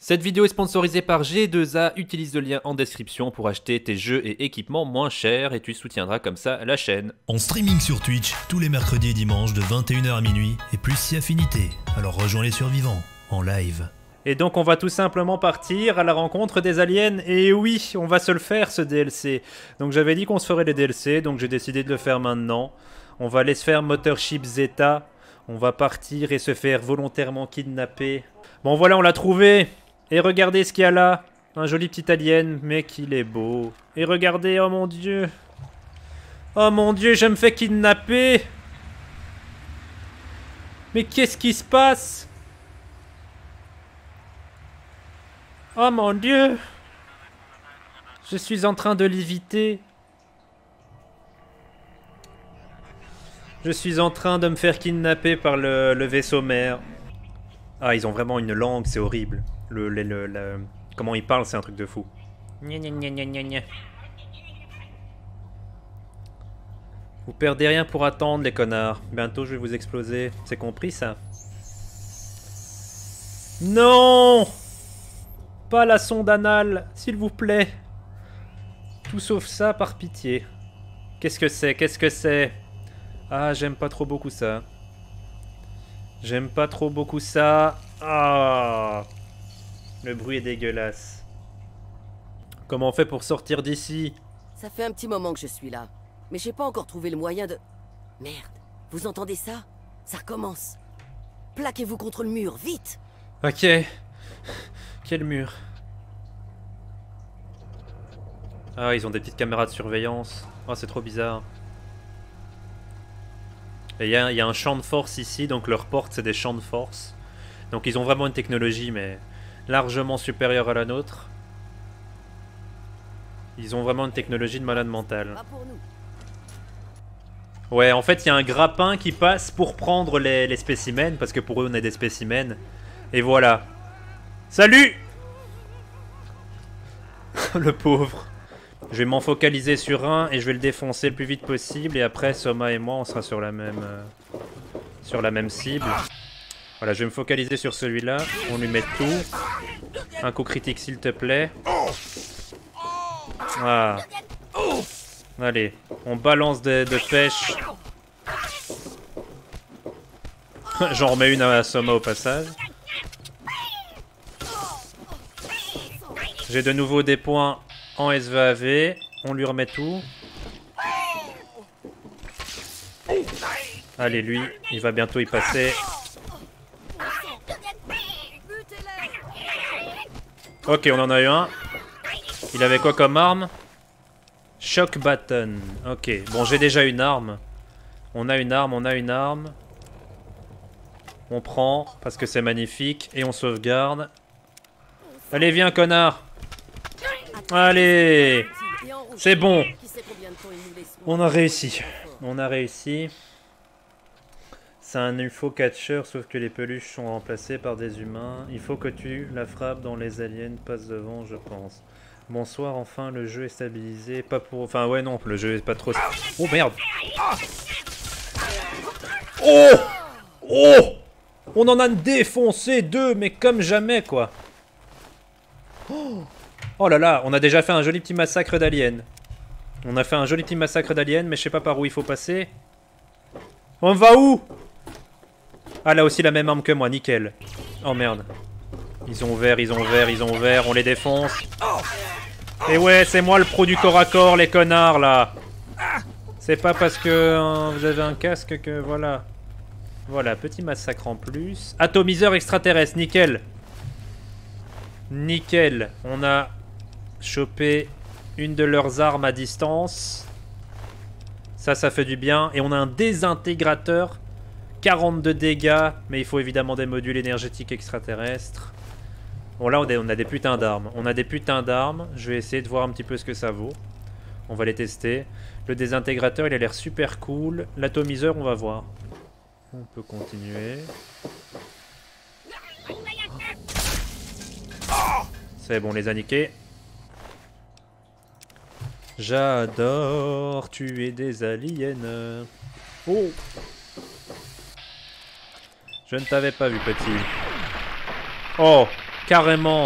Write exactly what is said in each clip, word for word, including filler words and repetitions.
Cette vidéo est sponsorisée par G deux A, utilise le lien en description pour acheter tes jeux et équipements moins chers et tu soutiendras comme ça la chaîne. En streaming sur Twitch, tous les mercredis et dimanches de vingt et une heures à minuit, et plus si affinité. Alors rejoins les survivants, en live. Et donc on va tout simplement partir à la rencontre des aliens, et oui, on va se le faire ce D L C. Donc j'avais dit qu'on se ferait les D L C, donc j'ai décidé de le faire maintenant. On va aller se faire Mothership Zeta, on va partir et se faire volontairement kidnapper. Bon voilà, on l'a trouvé. Et regardez ce qu'il y a là. Un joli petit alien, mais qu'il est beau. Et regardez, oh mon dieu. Oh mon dieu, je me fais kidnapper. Mais qu'est-ce qui se passe? Oh mon dieu. Je suis en train de l'éviter. Je suis en train de me faire kidnapper par le, le vaisseau mère. Ah, ils ont vraiment une langue, c'est horrible. Le, le, le, le... Comment ils parlent, c'est un truc de fou. Gna gna gna gna gna gna. Vous perdez rien pour attendre, les connards. Bientôt, je vais vous exploser. C'est compris, ça? Non! Pas la sonde anale, s'il vous plaît. Tout sauf ça, par pitié. Qu'est-ce que c'est? Qu'est-ce que c'est? Ah, j'aime pas trop beaucoup ça. J'aime pas trop beaucoup ça. Ah! Le bruit est dégueulasse. Comment on fait pour sortir d'ici? Ça fait un petit moment que je suis là. Mais j'ai pas encore trouvé le moyen de... Merde, vous entendez ça? Ça recommence. Plaquez-vous contre le mur, vite! Ok. Quel mur? Ah, ils ont des petites caméras de surveillance. Oh, c'est trop bizarre. Et il y, y a un champ de force ici, donc leurs portes, c'est des champs de force. Donc ils ont vraiment une technologie, mais largement supérieure à la nôtre. Ils ont vraiment une technologie de malade mental. Ouais, en fait, il y a un grappin qui passe pour prendre les, les spécimens, parce que pour eux, on est des spécimens. Et voilà. Salut! Le pauvre. Je vais m'en focaliser sur un et je vais le défoncer le plus vite possible. Et après, Soma et moi, on sera sur la même, euh, sur la même cible. Voilà, je vais me focaliser sur celui-là. On lui met tout. Un coup critique, s'il te plaît. Ah. Allez, on balance de, de pêche. J'en remets une à Soma au passage. J'ai de nouveau des points en S V A V. On lui remet tout. Allez, lui, il va bientôt y passer. Ok, on en a eu un. Il avait quoi comme arme? Shock Baton. Ok, bon, j'ai déjà une arme. On a une arme, on a une arme. On prend, parce que c'est magnifique. Et on sauvegarde. Allez, viens, connard. Allez. C'est bon. On a réussi. On a réussi. C'est un U F O catcher, sauf que les peluches sont remplacées par des humains. Il faut que tu la frappes dans les aliens passent devant, je pense. Bonsoir, enfin, le jeu est stabilisé. Pas pour... Enfin, ouais, non, le jeu est pas trop... Oh, merde. Oh. Oh. On en a défoncé deux, mais comme jamais, quoi. Oh. Oh là là, on a déjà fait un joli petit massacre d'aliens. On a fait un joli petit massacre d'aliens, mais je sais pas par où il faut passer. On va où? Ah, là aussi la même arme que moi, nickel. Oh merde. Ils ont ouvert, ils ont ouvert, ils ont ouvert, on les défonce. Et ouais, c'est moi le pro du corps à corps, les connards, là. C'est pas parce que hein, vous avez un casque que voilà. Voilà, petit massacre en plus. Atomiseur extraterrestre, nickel. Nickel. On a chopé une de leurs armes à distance. Ça, ça fait du bien. Et on a un désintégrateur. quarante-deux dégâts. Mais il faut évidemment des modules énergétiques extraterrestres. Bon, là, on a, on a des putains d'armes. On a des putains d'armes. Je vais essayer de voir un petit peu ce que ça vaut. On va les tester. Le désintégrateur, il a l'air super cool. L'atomiseur, on va voir. On peut continuer. C'est bon, on les a niqués. J'adore tuer des aliens. Oh! Je ne t'avais pas vu, petit. Oh! Carrément.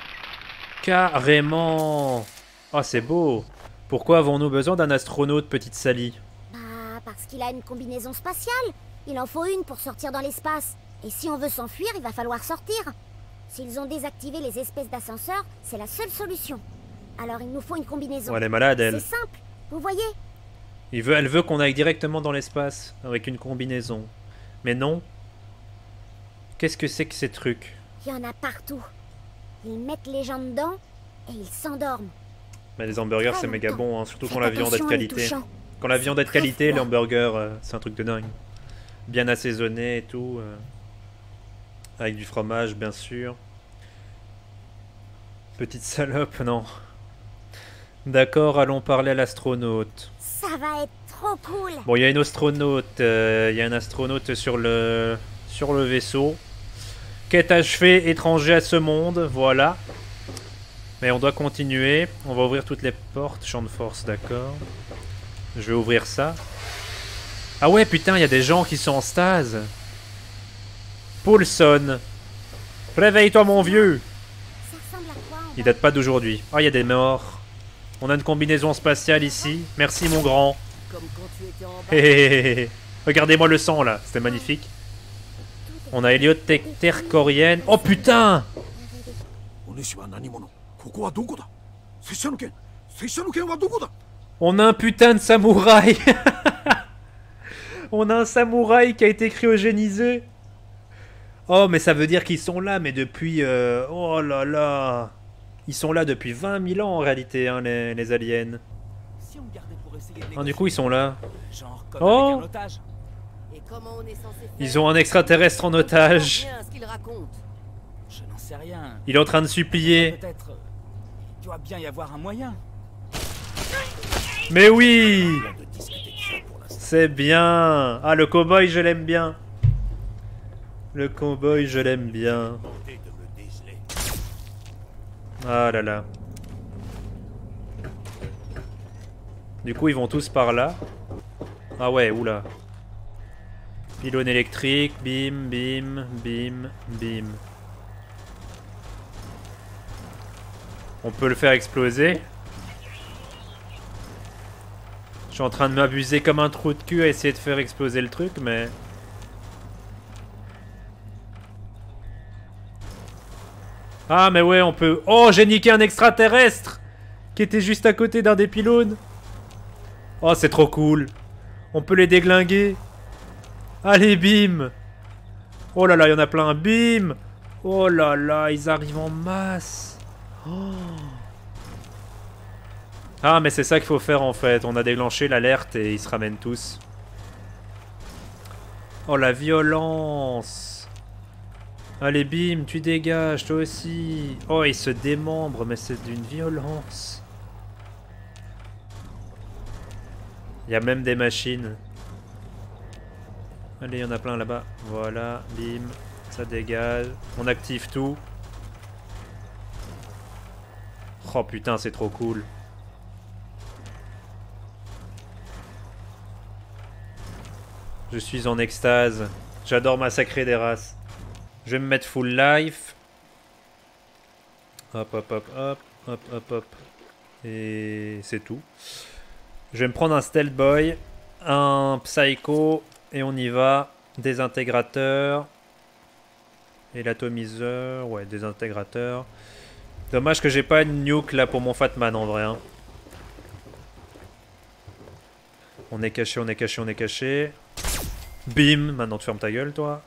Carrément. Oh, c'est beau. Pourquoi avons-nous besoin d'un astronaute, petite Sally? Bah, parce qu'il a une combinaison spatiale. Il en faut une pour sortir dans l'espace. Et si on veut s'enfuir, il va falloir sortir. S'ils ont désactivé les espèces d'ascenseurs, c'est la seule solution. Alors il nous faut une combinaison. Oh, elle est malade, elle. C'est simple, vous voyez. Il veut, elle veut qu'on aille directement dans l'espace, avec une combinaison. Mais non. Qu'est-ce que c'est que ces trucs? Il y en a partout. Ils mettent les gens dedans et ils s'endorment. Mais les hamburgers, c'est méga bon, hein, surtout quand la viande est de qualité. Quand la viande est de Très qualité, froid. les hamburgers, euh, c'est un truc de dingue. Bien assaisonné et tout. euh, Avec du fromage, bien sûr. Petite salope, non. D'accord, allons parler à l'astronaute. Ça va être trop cool. Bon, il y a une astronaute, euh, il y a un astronaute sur le, sur le vaisseau. Quête achevée, étranger à ce monde, voilà. Mais on doit continuer. On va ouvrir toutes les portes. Champ de force, d'accord. Je vais ouvrir ça. Ah ouais, putain, il y a des gens qui sont en stase. Paulson. Réveille-toi, mon vieux. Ça ressemble à quoi en Il bas? date pas d'aujourd'hui. Ah, il y a des morts. On a une combinaison spatiale ici. Merci, mon grand. Comme quand tu étais en bas. Hé hé hé hé. Regardez-moi le sang, là. C'était magnifique. On a héliotectaire coréenne. Oh, putain! お主は何者ここはどこだ拙者の剣拙者の剣はどこだ On a un putain de samouraï. On a un samouraï qui a été cryogénisé. Oh, mais ça veut dire qu'ils sont là, mais depuis... euh, Oh là là. Ils sont là depuis vingt mille ans, en réalité, hein, les, les aliens. Si on gardait pour essayer de Ah, du coup, ils sont là. genre comme Oh. avec un otage. Et comment on est censé faire? Ils ont un extraterrestre en otage. Rien à ce qu'il raconte. Je n'en sais rien. Il est en train de supplier. Peut-être. euh, Il doit bien y avoir un moyen. Mais oui! de discuter de ça pour l'instant. C'est bien. Ah, le cow-boy, je l'aime bien. Le cow-boy, je l'aime bien. Tentez de me déceler. Ah là là. Du coup, ils vont tous par là. Ah ouais, oula. Pylône électrique, bim, bim, bim, bim. On peut le faire exploser. Je suis en train de m'abuser comme un trou de cul à essayer de faire exploser le truc, mais... Ah, mais ouais, on peut... Oh, j'ai niqué un extraterrestre qui était juste à côté d'un des pylônes. Oh, c'est trop cool. On peut les déglinguer. Allez, bim. Oh là là, il y en a plein. Bim. Oh là là, ils arrivent en masse. Oh. Ah, mais c'est ça qu'il faut faire, en fait. On a déclenché l'alerte et ils se ramènent tous. Oh, la violence. Allez, bim, tu dégages, toi aussi. Oh, ils se démembrent, mais c'est d'une violence. Il y a même des machines. Allez, il y en a plein là-bas. Voilà, bim, ça dégage. On active tout. Oh putain, c'est trop cool. Je suis en extase. J'adore massacrer des races. Je vais me mettre full life. Hop, hop, hop, hop, hop, hop, hop. Et c'est tout. Je vais me prendre un Stealth Boy, un Psycho, et on y va. Désintégrateur. Et l'atomiseur. Ouais, désintégrateur. Dommage que j'ai pas une nuke là pour mon Fatman en vrai. Hein. On est caché, on est caché, on est caché. Bim, maintenant tu fermes ta gueule toi.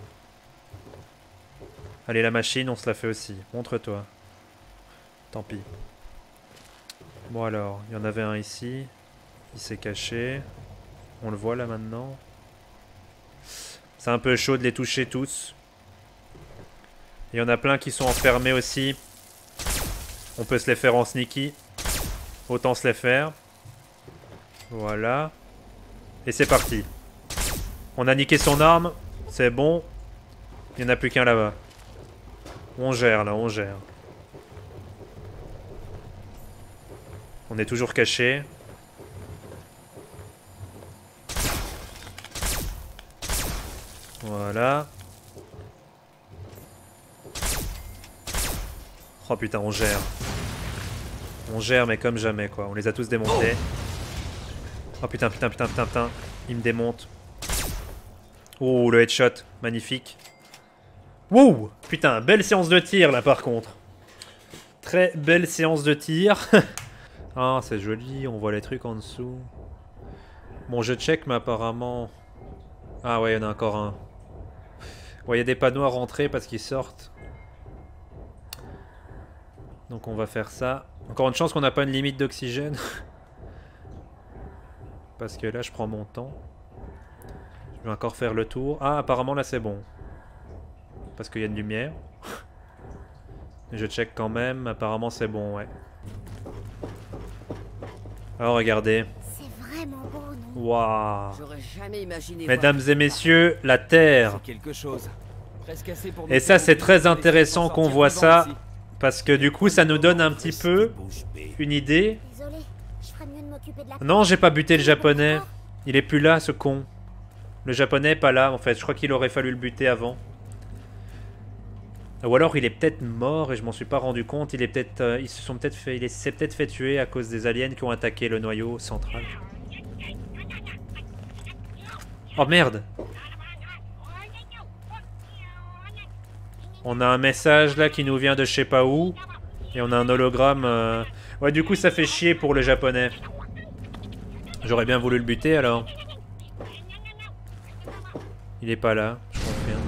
Allez, la machine, on se la fait aussi. Montre-toi. Tant pis. Bon alors, il y en avait un ici. Il s'est caché. On le voit là maintenant. C'est un peu chaud de les toucher tous. Il y en a plein qui sont enfermés aussi. On peut se les faire en sneaky. Autant se les faire. Voilà. Et c'est parti. On a niqué son arme. C'est bon. Il n'y en a plus qu'un là-bas. On gère là, on gère. On est toujours caché. Voilà. Oh putain, on gère. On gère, mais comme jamais, quoi. On les a tous démontés. Oh putain, putain, putain, putain, putain. Il me démonte. Oh, le headshot. Magnifique. Wouh! Putain, belle séance de tir, là, par contre. Très belle séance de tir. Ah, c'est joli. On voit les trucs en dessous. Bon, je check, mais apparemment... Ah ouais, il y en a encore un. Ouais, il y a des panneaux à rentrer parce qu'ils sortent. Donc on va faire ça. Encore une chance qu'on n'a pas une limite d'oxygène. Parce que là, je prends mon temps. Je vais encore faire le tour. Ah, apparemment, là, c'est bon. Parce qu'il y a une lumière. Je check quand même. Apparemment, c'est bon, ouais. Alors, regardez. C'est vraiment beau, non? Waouh. Waouh. J'aurais jamais imaginé. Mesdames et messieurs, la Terre. C'est quelque chose. Presque assez pour Et ça, c'est très intéressant qu'on voit ça. Parce que du coup, ça nous donne un petit peu une idée. Désolé, je ferais mieux de m'occuper de la... Non, j'ai pas buté le japonais. Il est plus là, ce con. Le japonais est pas là, en fait. Je crois qu'il aurait fallu le buter avant. Ou alors, il est peut-être mort et je m'en suis pas rendu compte. Il est peut-être, euh, ils se sont peut-être fait, il s'est peut-être fait tuer à cause des aliens qui ont attaqué le noyau central. Oh merde! On a un message là qui nous vient de je sais pas où. Et on a un hologramme. Euh... Ouais, du coup, ça fait chier pour le japonais. J'aurais bien voulu le buter alors. Il est pas là, je confirme.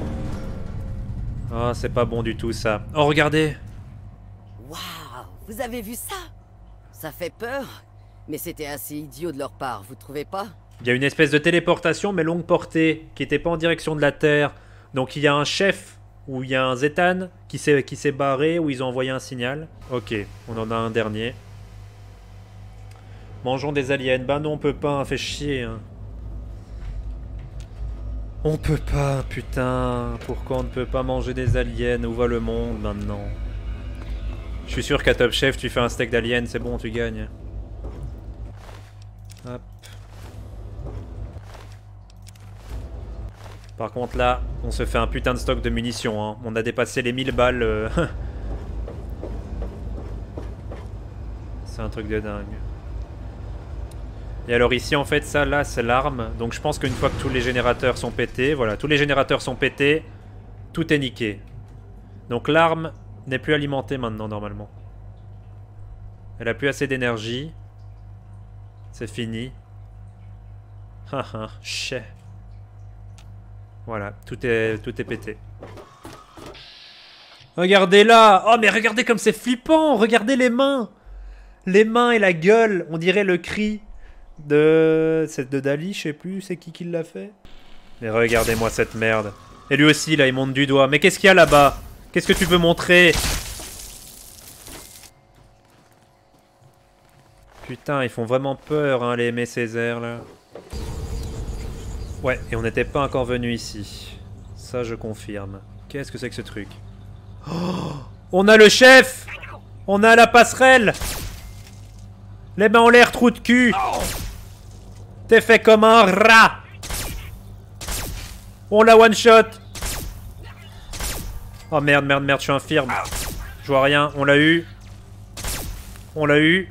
Oh, c'est pas bon du tout ça. Oh, regardez! Waouh, vous avez vu ça? Ça fait peur, mais c'était assez idiot de leur part, vous trouvez pas? Il y a une espèce de téléportation, mais longue portée, qui était pas en direction de la Terre. Donc il y a un chef, où il y a un Zetan, qui s'est qui s'est barré, où ils ont envoyé un signal. Ok, on en a un dernier. Mangeons des aliens. Bah non, on peut pas, hein, fait chier. Hein. On peut pas, putain. Pourquoi on ne peut pas manger des aliens? Où va le monde maintenant? Je suis sûr qu'à Top Chef, tu fais un steak d'alien, c'est bon, tu gagnes. Hop. Par contre là, on se fait un putain de stock de munitions. Hein. On a dépassé les mille balles. Euh... c'est un truc de dingue. Et alors ici en fait ça là c'est l'arme. Donc je pense qu'une fois que tous les générateurs sont pétés, voilà, tous les générateurs sont pétés, tout est niqué. Donc l'arme n'est plus alimentée maintenant normalement. Elle a plus assez d'énergie. C'est fini. Haha, chais. Voilà, tout est, tout est pété. Regardez là! Oh mais regardez comme c'est flippant! Regardez les mains! Les mains et la gueule! On dirait le cri de... C'est de Dali, je sais plus, c'est qui qui l'a fait? Mais regardez-moi cette merde. Et lui aussi là, il monte du doigt. Mais qu'est-ce qu'il y a là-bas? Qu'est-ce que tu veux montrer? Putain, ils font vraiment peur, hein, les Aimé Césaire là. Ouais, et on n'était pas encore venu ici. Ça, je confirme. Qu'est-ce que c'est que ce truc? Oh, on a le chef! On a la passerelle! Les mains en l'air, trou de cul! T'es fait comme un rat! On l'a one-shot! Oh merde, merde, merde, je suis infirme. Je vois rien, on l'a eu. On l'a eu.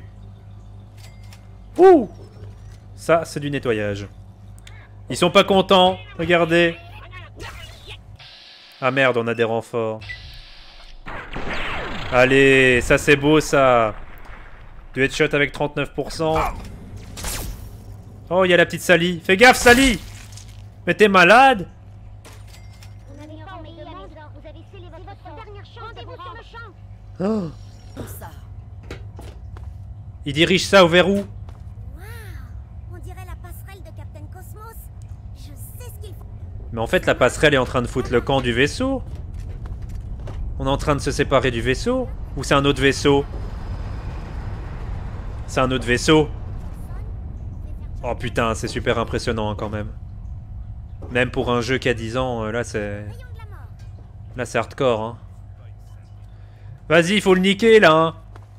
Ouh! Ça, c'est du nettoyage. Ils sont pas contents, regardez. Ah merde, on a des renforts. Allez, ça c'est beau ça. Du headshot avec trente-neuf pour cent. Oh, il y a la petite Sally. Fais gaffe, Sally! Mais t'es malade? Oh. Il dirige ça vers où? Mais en fait, la passerelle est en train de foutre le camp du vaisseau. On est en train de se séparer du vaisseau? Ou c'est un autre vaisseau? C'est un autre vaisseau. Oh putain, c'est super impressionnant hein, quand même. Même pour un jeu qui a dix ans, là c'est... Là c'est hardcore. Hein. Vas-y, il faut le niquer là. Hein.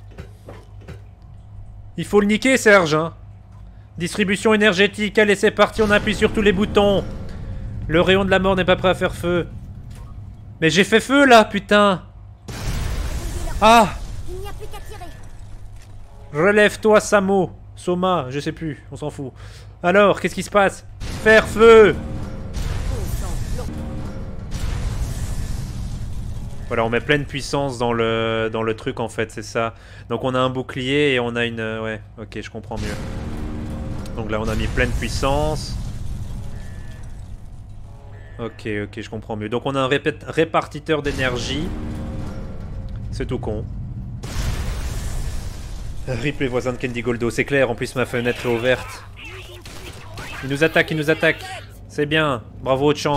Il faut le niquer, Serge. Hein. Distribution énergétique. Allez, c'est parti, on appuie sur tous les boutons. Le rayon de la mort n'est pas prêt à faire feu. Mais j'ai fait feu là, putain. Ah! Il n'y a plus qu'à tirer. Relève-toi, Samo. Soma, je sais plus, on s'en fout. Alors, qu'est-ce qui se passe? Faire feu! Voilà, on met pleine puissance dans le, dans le truc en fait, c'est ça. Donc on a un bouclier et on a une... Ouais, ok, je comprends mieux. Donc là on a mis pleine puissance. Ok, ok, je comprends mieux. Donc on a un répét... répartiteur d'énergie. C'est tout con. Rip les voisins de Candy Goldo, c'est clair, en plus ma fenêtre est ouverte. Il nous attaque, il nous attaque. C'est bien, bravo Chang.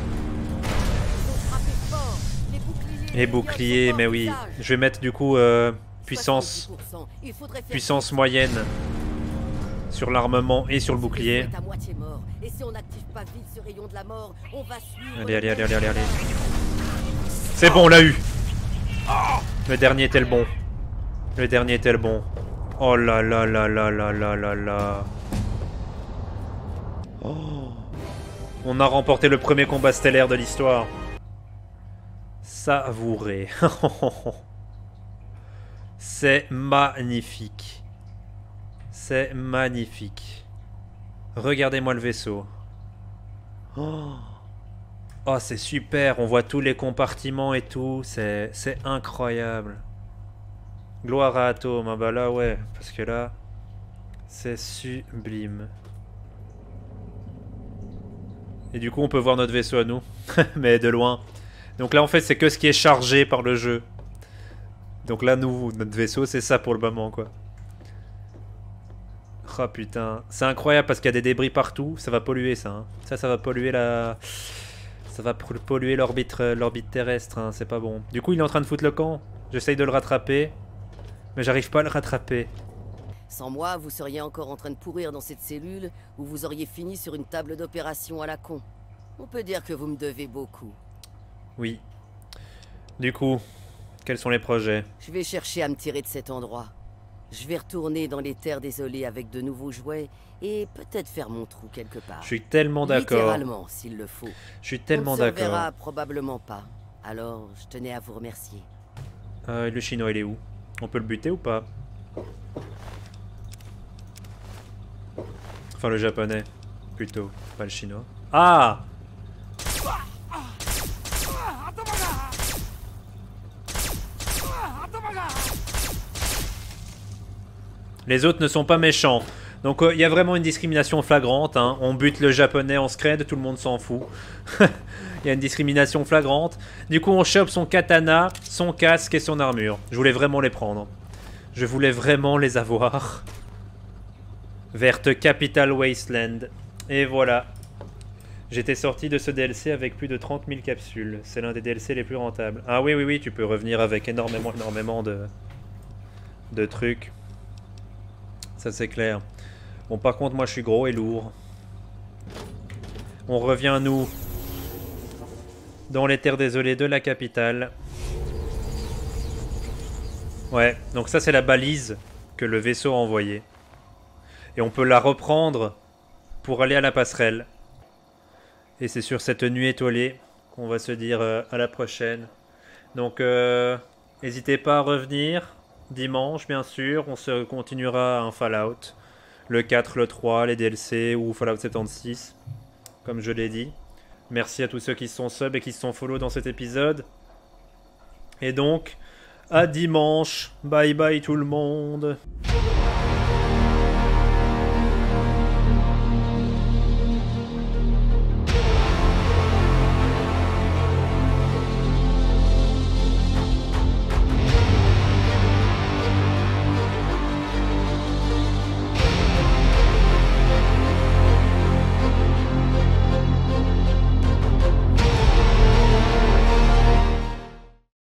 Les boucliers, mais oui. Je vais mettre du coup euh, puissance, puissance moyenne sur l'armement et sur le bouclier. Allez, allez, allez, allez, allez, allez. C'est bon, on l'a eu. Le dernier était le bon. Le dernier était le bon. Oh là là là là là là là là. Oh. On a remporté le premier combat stellaire de l'histoire. Savouré. C'est magnifique. C'est magnifique. Regardez-moi le vaisseau. Oh, oh c'est super. On voit tous les compartiments et tout. C'est incroyable. Gloire à Atom. Ah bah là, ouais. Parce que là, c'est sublime. Et du coup, on peut voir notre vaisseau à nous. Mais de loin. Donc là en fait c'est que ce qui est chargé par le jeu. Donc là nous, notre vaisseau c'est ça pour le moment quoi. Oh putain, c'est incroyable parce qu'il y a des débris partout, ça va polluer ça. Hein. Ça ça va polluer la... Ça va polluer l'orbite l'orbite terrestre, hein. C'est pas bon. Du coup il est en train de foutre le camp, j'essaye de le rattraper. Mais j'arrive pas à le rattraper. Sans moi, vous seriez encore en train de pourrir dans cette cellule où vous auriez fini sur une table d'opération à la con. On peut dire que vous me devez beaucoup. Oui. Du coup, quels sont les projets? Je vais chercher à me tirer de cet endroit. Je vais retourner dans les terres désolées avec de nouveaux jouets et peut-être faire mon trou quelque part. Je suis tellement d'accord. Littéralement, s'il le faut. Je suis tellement d'accord. On ne se reverra probablement pas. Alors, je tenais à vous remercier. Euh, le chinois, il est où? On peut le buter ou pas? Enfin, le japonais, plutôt, pas le chinois. Ah! Les autres ne sont pas méchants. Donc il euh, y a vraiment une discrimination flagrante. Hein. On bute le japonais en scred, tout le monde s'en fout. Il y a une discrimination flagrante. Du coup on chope son katana, son casque et son armure. Je voulais vraiment les prendre. Je voulais vraiment les avoir. Verte Capital Wasteland. Et voilà. J'étais sorti de ce D L C avec plus de trente mille capsules. C'est l'un des D L C les plus rentables. Ah oui, oui, oui, tu peux revenir avec énormément, énormément de, de trucs. Ça c'est clair. Bon par contre moi je suis gros et lourd. On revient nous dans les terres désolées de la capitale. Ouais, donc ça c'est la balise que le vaisseau a envoyée. Et on peut la reprendre pour aller à la passerelle. Et c'est sur cette nuit étoilée qu'on va se dire euh, à la prochaine. Donc euh, n'hésitez pas à revenir. Dimanche, bien sûr, on se continuera un Fallout. Le quatre, le trois, les D L C ou Fallout soixante-seize, comme je l'ai dit. Merci à tous ceux qui se sont sub et qui se sont follow dans cet épisode. Et donc, à dimanche. Bye bye tout le monde.